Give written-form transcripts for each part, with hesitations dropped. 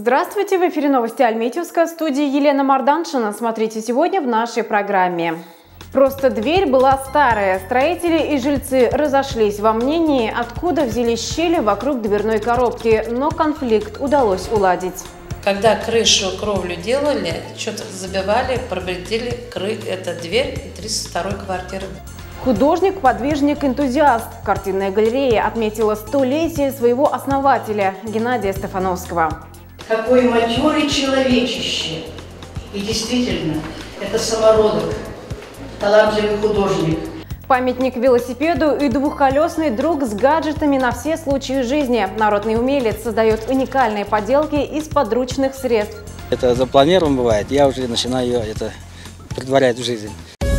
Здравствуйте! В эфире новости Альметьевска. В студии Елена Марданшина. Смотрите сегодня в нашей программе. Просто дверь была старая. Строители и жильцы разошлись во мнении, откуда взялись щели вокруг дверной коробки, но конфликт удалось уладить. Когда крышу, кровлю делали, что-то забивали, повредили эта дверь 32-й квартиры. Художник, подвижник, энтузиаст. Картинная галерея отметила 100-летие своего основателя Геннадия Стефановского. Какой матерый человечище! И действительно, это самородок, талантливый художник. Памятник велосипеду и двухколесный друг с гаджетами на все случаи жизни. Народный умелец создает уникальные поделки из подручных средств. Это запланировано бывает, я уже начинаю это претворять в жизнь.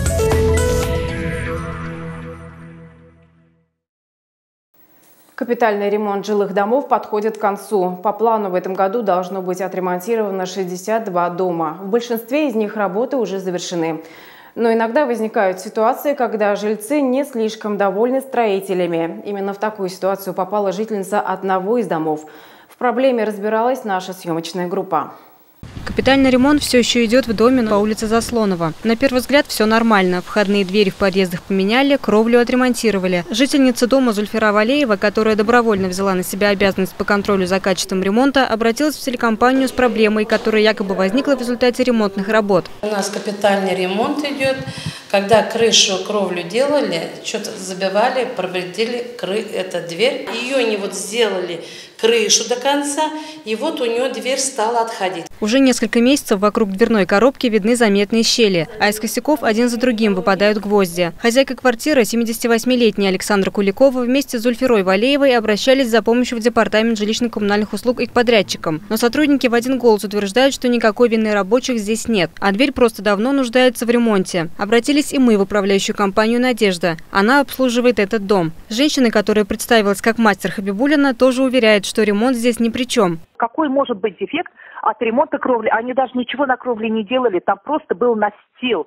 Капитальный ремонт жилых домов подходит к концу. По плану в этом году должно быть отремонтировано 62 дома. В большинстве из них работы уже завершены. Но иногда возникают ситуации, когда жильцы не слишком довольны строителями. Именно в такую ситуацию попала жительница одного из домов. В проблеме разбиралась наша съемочная группа. Капитальный ремонт все еще идет в доме по улице Заслонова. На первый взгляд все нормально. Входные двери в подъездах поменяли, кровлю отремонтировали. Жительница дома Зульфира Валеева, которая добровольно взяла на себя обязанность по контролю за качеством ремонта, обратилась в телекомпанию с проблемой, которая якобы возникла в результате ремонтных работ. У нас капитальный ремонт идет. Когда крышу, кровлю делали, что-то забивали, повредили эта дверь. Ее не сделали крышу до конца, и вот у нее дверь стала отходить. Уже несколько месяцев вокруг дверной коробки видны заметные щели, а из косяков один за другим выпадают гвозди. Хозяйка квартиры, 78-летняя Александра Куликова, вместе с Зульфирой Валеевой обращались за помощью в департамент жилищно-коммунальных услуг и к подрядчикам. Но сотрудники в один голос утверждают, что никакой вины рабочих здесь нет, а дверь просто давно нуждается в ремонте. Обратились и мы в управляющую компанию «Надежда». Она обслуживает этот дом. Женщина, которая представилась как мастер Хабибулина, тоже уверяет, что ремонт здесь ни при чем. Какой может быть дефект от ремонта кровли? Они даже ничего на кровле не делали, там просто был настил.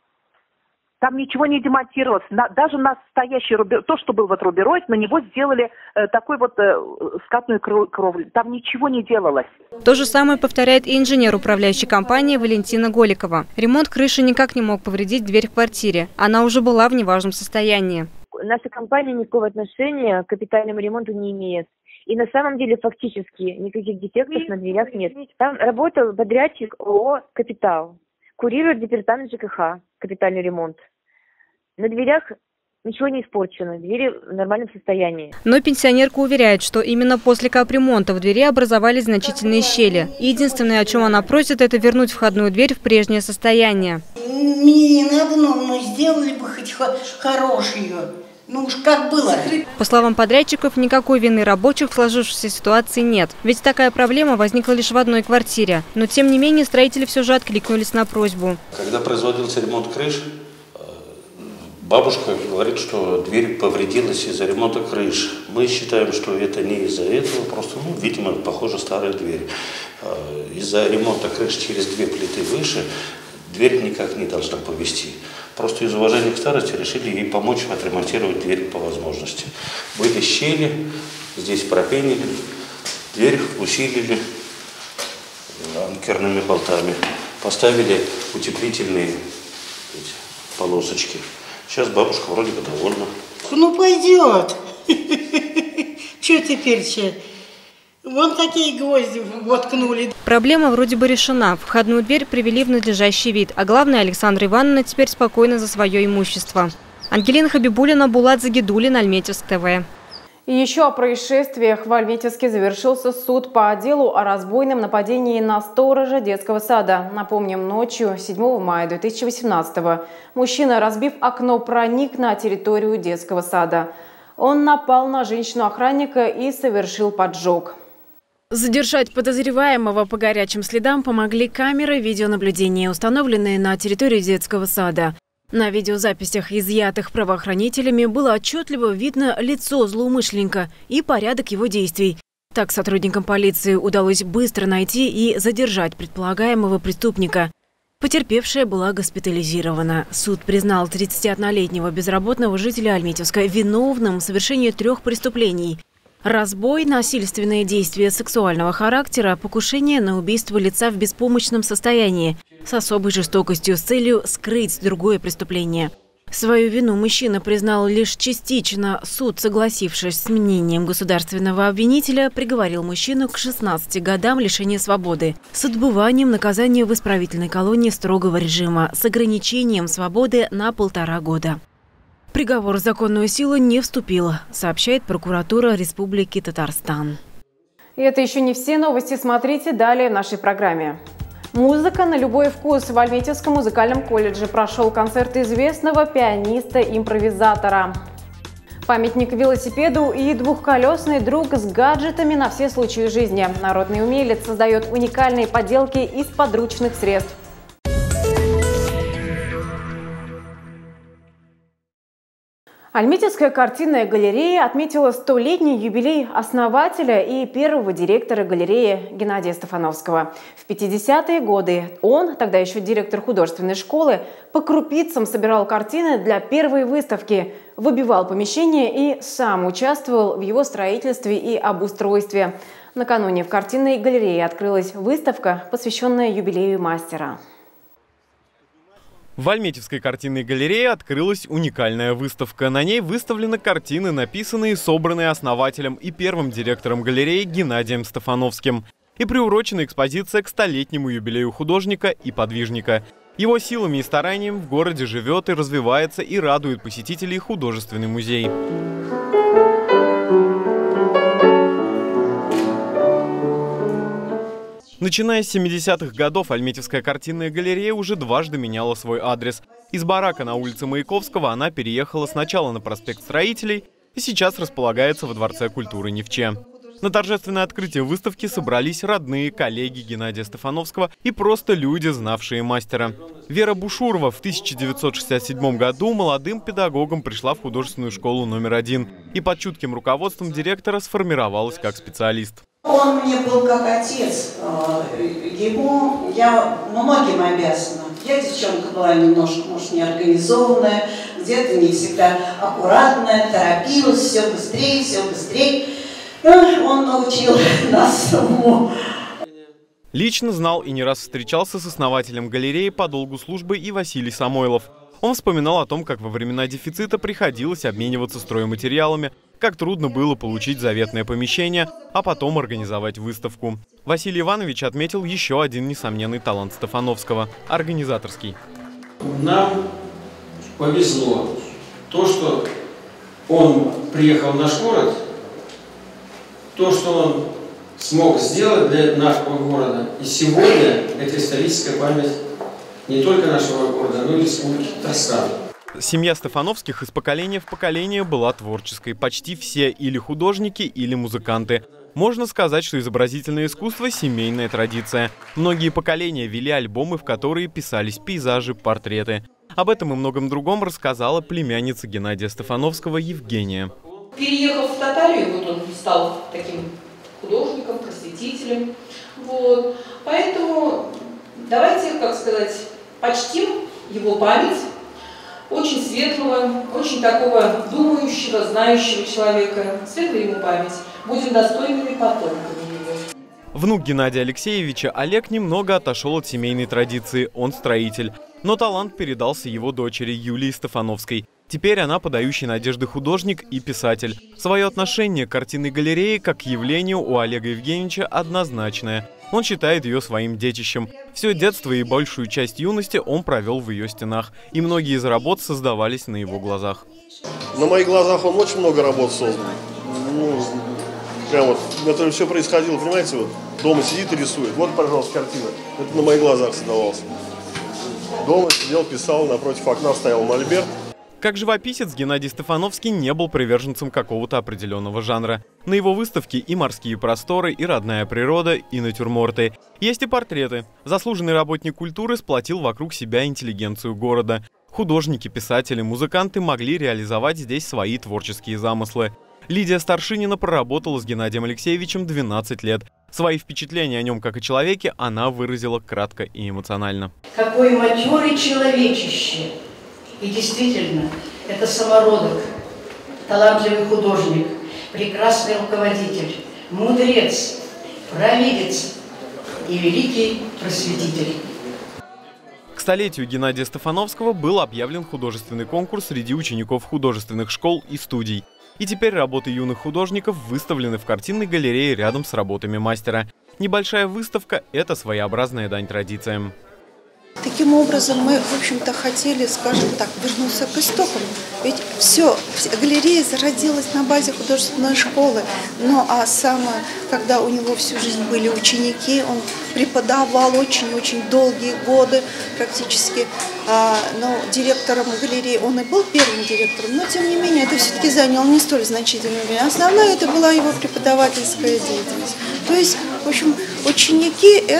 Там ничего не демонтировалось. Даже настоящий рубероид, то, что был вот рубероид, на него сделали такой вот скатную кровлю. Там ничего не делалось. То же самое повторяет и инженер управляющей компании Валентина Голикова. Ремонт крыши никак не мог повредить дверь в квартире. Она уже была в неважном состоянии. Наша компания никакого отношения к капитальному ремонту не имеет. И на самом деле фактически никаких дефектов на дверях нет. Там работал подрядчик ООО «Капитал». Курирует департамент ЖКХ, капитальный ремонт. На дверях ничего не испорчено, двери в нормальном состоянии. Но пенсионерка уверяет, что именно после капремонта в двери образовались значительные щели. Единственное, о чем она просит, это вернуть входную дверь в прежнее состояние. Мне не надо, но сделали бы хоть хорошую. Ну уж как было. По словам подрядчиков, никакой вины рабочих в сложившейся ситуации нет. Ведь такая проблема возникла лишь в одной квартире. Но тем не менее строители все же откликнулись на просьбу. Когда производился ремонт крыш, бабушка говорит, что дверь повредилась из-за ремонта крыш. Мы считаем, что это не из-за этого, просто, видимо, похоже, старая дверь. Из-за ремонта крыш через 2 плиты выше дверь никак не должна повести. Просто из уважения к старости решили ей помочь отремонтировать дверь по возможности. Были щели, здесь пропенили, дверь усилили анкерными болтами, поставили утеплительные полосочки. Сейчас бабушка вроде бы довольна. Ну пойдет. Че теперь? Вон такие гвозди воткнули. Проблема вроде бы решена. Входную дверь привели в надлежащий вид. А главное, Александра Ивановна теперь спокойна за свое имущество. Ангелина Хабибулина, Булат Загидулин, Альметьевск ТВ. И еще о происшествиях. В Альметьевске завершился суд по делу о разбойном нападении на сторожа детского сада. Напомним, ночью 7 мая 2018-го мужчина, разбив окно, проник на территорию детского сада. Он напал на женщину-охранника и совершил поджог. Задержать подозреваемого по горячим следам помогли камеры видеонаблюдения, установленные на территории детского сада. На видеозаписях, изъятых правоохранителями, было отчетливо видно лицо злоумышленника и порядок его действий. Так сотрудникам полиции удалось быстро найти и задержать предполагаемого преступника. Потерпевшая была госпитализирована. Суд признал 31-летнего безработного жителя Альметьевска виновным в совершении 3 преступлений. Разбой, насильственные действия сексуального характера, покушение на убийство лица в беспомощном состоянии с особой жестокостью с целью скрыть другое преступление. Свою вину мужчина признал лишь частично. Суд, согласившись с мнением государственного обвинителя, приговорил мужчину к 16 годам лишения свободы с отбыванием наказания в исправительной колонии строгого режима с ограничением свободы на 1,5 года. Приговор в законную силу не вступил, сообщает прокуратура Республики Татарстан. И это еще не все новости. Смотрите далее в нашей программе. Музыка на любой вкус. В Альметьевском музыкальном колледже прошел концерт известного пианиста-импровизатора. Памятник велосипеду и двухколесный друг с гаджетами на все случаи жизни. Народный умелец создает уникальные поделки из подручных средств. Альметьевская картинная галерея отметила 100-летний юбилей основателя и первого директора галереи Геннадия Стефановского. В 50-е годы он, тогда еще директор художественной школы, по крупицам собирал картины для первой выставки, выбивал помещение и сам участвовал в его строительстве и обустройстве. Накануне в картинной галерее открылась выставка, посвященная юбилею мастера. В Альметьевской картинной галерее открылась уникальная выставка. На ней выставлены картины, написанные и собранные основателем и первым директором галереи Геннадием Стефановским. И приурочена экспозиция к 100-летнему юбилею художника и подвижника. Его силами и старанием в городе живет и развивается и радует посетителей художественный музей. Начиная с 70-х годов Альметьевская картинная галерея уже дважды меняла свой адрес. Из барака на улице Маяковского она переехала сначала на проспект Строителей и сейчас располагается во Дворце культуры Невче. На торжественное открытие выставки собрались родные, коллеги Геннадия Стефановского и просто люди, знавшие мастера. Вера Бушурова в 1967 году молодым педагогом пришла в художественную школу номер 1 и под чутким руководством директора сформировалась как специалист. Он мне был как отец. Ему я многим обязана. Я девчонка была немножко, может, неорганизованная, где-то не всегда аккуратная, торопилась, все быстрее, все быстрее. Он научил нас самому. Лично знал и не раз встречался с основателем галереи по долгу службы и Василий Самойлов. Он вспоминал о том, как во времена дефицита приходилось обмениваться стройматериалами, как трудно было получить заветное помещение, а потом организовать выставку. Василий Иванович отметил еще один несомненный талант Стефановского – организаторский. Нам повезло то, что он приехал в наш город, то, что он смог сделать для нашего города. И сегодня это историческая память не только нашего города, но и республики Татарстан. Семья Стефановских из поколения в поколение была творческой. Почти все или художники, или музыканты. Можно сказать, что изобразительное искусство – семейная традиция. Многие поколения вели альбомы, в которые писались пейзажи, портреты. Об этом и многом другом рассказала племянница Геннадия Стефановского Евгения. Переехав в Татарию, вот он стал таким художником, просветителем. Вот. Поэтому давайте, как сказать, почтим его память. Очень светлого, очень такого думающего, знающего человека. Светлая ему память. Будем достойными потомками его. Внук Геннадия Алексеевича Олег немного отошел от семейной традиции. Он строитель. Но талант передался его дочери Юлии Стефановской. Теперь она подающий надежды художник и писатель. Свое отношение к картинной галерее как к явлению у Олега Евгеньевича однозначное. Он считает ее своим детищем. Все детство и большую часть юности он провел в ее стенах. И многие из работ создавались на его глазах. На моих глазах он очень много работ создал. Прям вот, это все происходило, понимаете, вот дома сидит и рисует. Вот, пожалуйста, картина. Это на моих глазах создавался. Дома сидел, писал, напротив окна стоял мольберт. Как живописец, Геннадий Стефановский не был приверженцем какого-то определенного жанра. На его выставке и морские просторы, и родная природа, и натюрморты. Есть и портреты. Заслуженный работник культуры сплотил вокруг себя интеллигенцию города. Художники, писатели, музыканты могли реализовать здесь свои творческие замыслы. Лидия Старшинина проработала с Геннадием Алексеевичем 12 лет. Свои впечатления о нем как о человеке она выразила кратко и эмоционально. Какой матерый человечище! И действительно, это самородок, талантливый художник. прекрасный руководитель, мудрец, провидец и великий просветитель. К столетию Геннадия Стефановского был объявлен художественный конкурс среди учеников художественных школ и студий. И теперь работы юных художников выставлены в картинной галерее рядом с работами мастера. Небольшая выставка – это своеобразная дань традициям. Таким образом, мы, в общем-то, хотели, скажем так, вернуться к истокам. Ведь все, галерея зародилась на базе художественной школы. Ну, а самое, когда у него всю жизнь были ученики, он преподавал очень-очень долгие годы практически. Но директором галереи, он и был первым директором, но, тем не менее, это все-таки заняло не столь значительное время. Основное это была его преподавательская деятельность. То есть, в общем, ученики –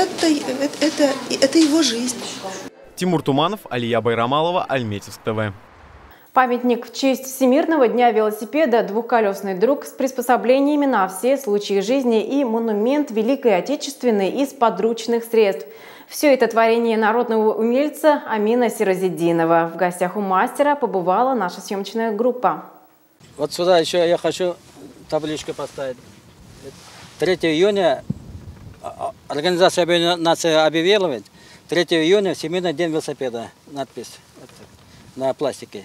это его жизнь. Тимур Туманов, Алия Байрамалова, Альметьевск ТВ. Памятник в честь Всемирного дня велосипеда «Двухколесный друг» с приспособлениями на все случаи жизни и монумент Великой Отечественной из подручных средств. Все это творение народного умельца Амина Сиразетдинова. В гостях у мастера побывала наша съемочная группа. Вот сюда еще я хочу табличку поставить. 3 июня Организация Объединенных Наций объявила, 3 июня Всемирный день велосипеда. Надпись на пластике.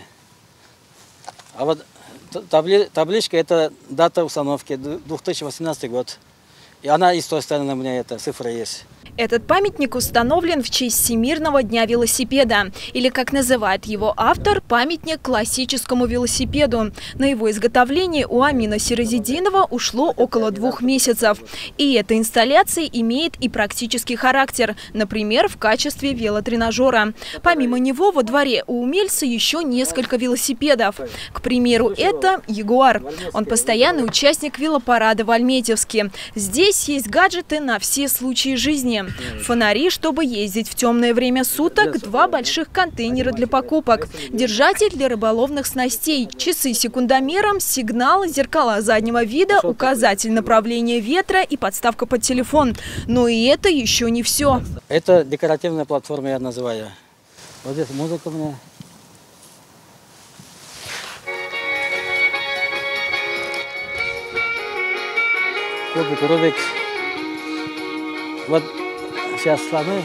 А вот табличка – это дата установки, 2018 год. И она и с той стороны у меня эта цифра есть. Этот памятник установлен в честь Всемирного дня велосипеда. Или, как называет его автор, памятник классическому велосипеду. На его изготовление у Амина Сиразетдинова ушло около 2 месяцев. И эта инсталляция имеет и практический характер. Например, в качестве велотренажера. Помимо него во дворе у умельца еще несколько велосипедов. К примеру, это «Ягуар». Он постоянный участник велопарада в Альметьевске. Здесь есть гаджеты на все случаи жизни. Фонари, чтобы ездить в темное время суток, 2 больших контейнера для покупок, держатель для рыболовных снастей, часы с секундомером, сигнал, зеркала заднего вида, указатель направления ветра и подставка под телефон. Но и это еще не все. Это декоративная платформа, я называю. Вот здесь музыка у меня. Кубик, Рубик. Вот сейчас слоны.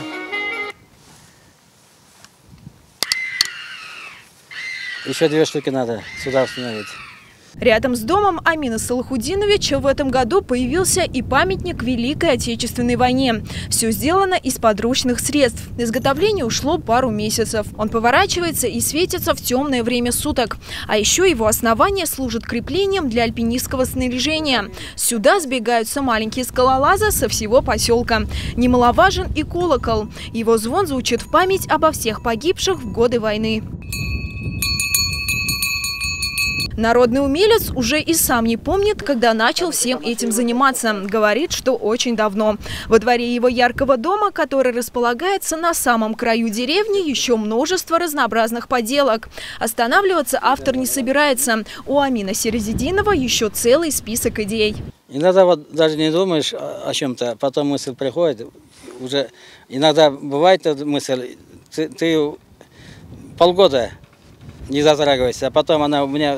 Еще 2 штуки надо сюда установить. Рядом с домом Амина Салахудиновича в этом году появился и памятник Великой Отечественной войне. Все сделано из подручных средств. Изготовление ушло пару месяцев. Он поворачивается и светится в темное время суток. А еще его основание служит креплением для альпинистского снаряжения. Сюда сбегаются маленькие скалолазы со всего поселка. Немаловажен и колокол. Его звон звучит в память обо всех погибших в годы войны. Народный умелец уже и сам не помнит, когда начал всем этим заниматься. Говорит, что очень давно. Во дворе его яркого дома, который располагается на самом краю деревни, еще множество разнообразных поделок. Останавливаться автор не собирается. У Амина Сиразетдинова еще целый список идей. Иногда вот даже не думаешь о чем-то, потом мысль приходит. Уже иногда бывает мысль, ты полгода не затрагивайся, а потом она у меня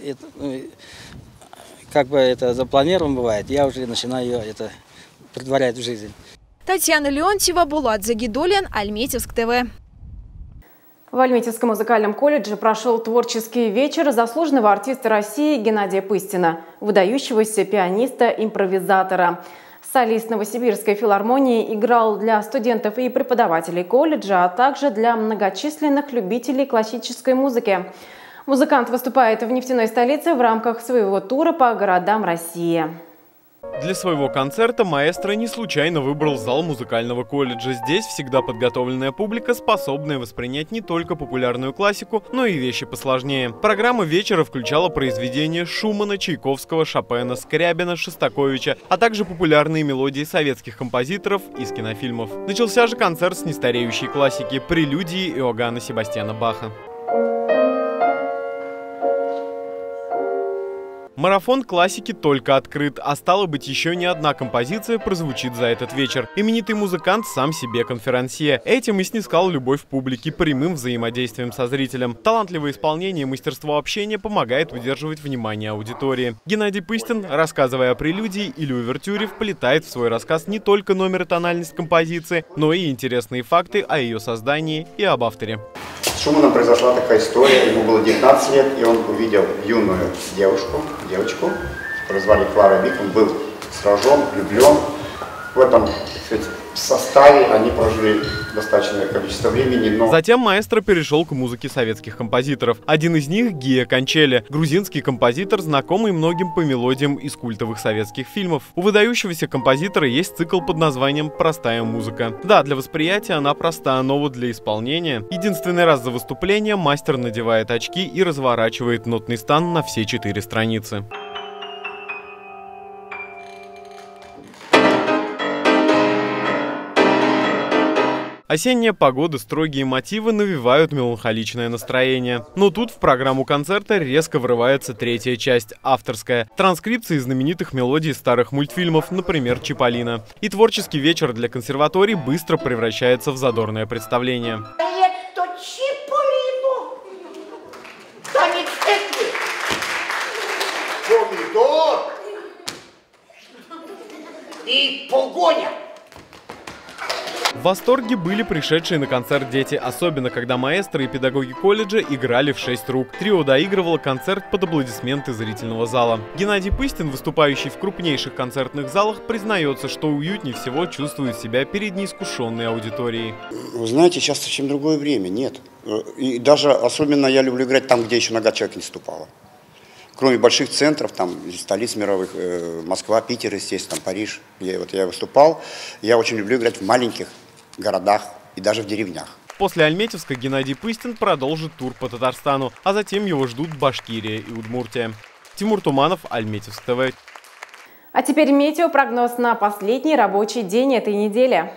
как бы это запланировано бывает, я уже начинаю ее претворять в жизнь. Татьяна Леонтьева, Булат Загидуллин, Альметьевск ТВ. В Альметьевском музыкальном колледже прошел творческий вечер заслуженного артиста России Геннадия Пыстина, выдающегося пианиста-импровизатора. Солист Новосибирской филармонии играл для студентов и преподавателей колледжа, а также для многочисленных любителей классической музыки. Музыкант выступает в нефтяной столице в рамках своего тура по городам России. Для своего концерта маэстро не случайно выбрал зал музыкального колледжа. Здесь всегда подготовленная публика, способная воспринять не только популярную классику, но и вещи посложнее. Программа вечера включала произведения Шумана, Чайковского, Шопена, Скрябина, Шостаковича, а также популярные мелодии советских композиторов из кинофильмов. Начался же концерт с нестареющей классики – прелюдии Иоганна Себастьяна Баха. Марафон классики только открыт, а стало быть, еще не одна композиция прозвучит за этот вечер. Именитый музыкант сам себе конферансье. Этим и снискал любовь публики прямым взаимодействием со зрителем. Талантливое исполнение и мастерство общения помогает удерживать внимание аудитории. Геннадий Пыстин, рассказывая о прелюдии или увертюре, вплетает в свой рассказ не только номер и тональность композиции, но и интересные факты о ее создании и об авторе. С Шуманом произошла такая история. Ему было 19 лет, и он увидел юную девочку, которую звали Клара Бик. Он был сражен, влюблен. В этом, так сказать, составе они прожили достаточное количество времени, но... Затем маэстро перешел к музыке советских композиторов. Один из них — Гия Кончели, грузинский композитор, знакомый многим по мелодиям из культовых советских фильмов. У выдающегося композитора есть цикл под названием «Простая музыка». Да, для восприятия она проста, но вот для исполнения. Единственный раз за выступление мастер надевает очки и разворачивает нотный стан на все 4 страницы. Осенняя погода, строгие мотивы навевают меланхоличное настроение. Но тут в программу концерта резко врывается третья часть, авторская. Транскрипции знаменитых мелодий старых мультфильмов, например, «Чиполлино». И творческий вечер для консерватории быстро превращается в задорное представление. Помидор и погоня. В восторге были пришедшие на концерт дети, особенно когда маэстро и педагоги колледжа играли в 6 рук. Трио доигрывало концерт под аплодисменты зрительного зала. Геннадий Пыстин, выступающий в крупнейших концертных залах, признается, что уютнее всего чувствует себя перед неискушенной аудиторией. Вы знаете, сейчас совсем другое время, нет. И даже особенно я люблю играть там, где еще нога человека не ступала. Кроме больших центров, там, столиц мировых, Москва, Питер, естественно, Париж, где вот я выступал, я очень люблю играть в маленьких городах и даже в деревнях. После Альметьевска Геннадий Пыстин продолжит тур по Татарстану, а затем его ждут Башкирия и Удмуртия. Тимур Туманов, Альметьевск ТВ. А теперь метеопрогноз на последний рабочий день этой недели.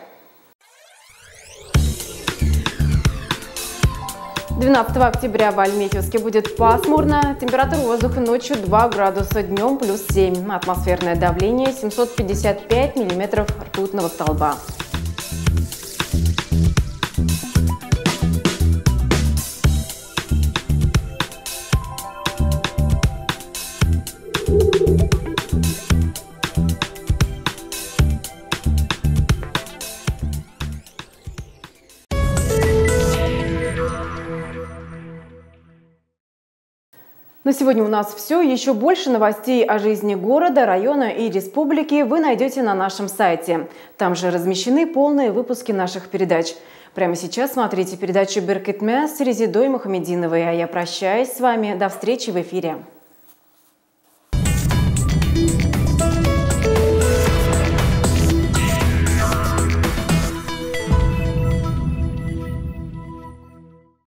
12 октября в Альметьевске будет пасмурно. Температура воздуха ночью 2 градуса, днем плюс 7. Атмосферное давление 755 миллиметров ртутного столба. На сегодня у нас все. Еще больше новостей о жизни города, района и республики вы найдете на нашем сайте. Там же размещены полные выпуски наших передач. Прямо сейчас смотрите передачу «Беркетме» с Резидой Мухамединовой. А я прощаюсь с вами. До встречи в эфире.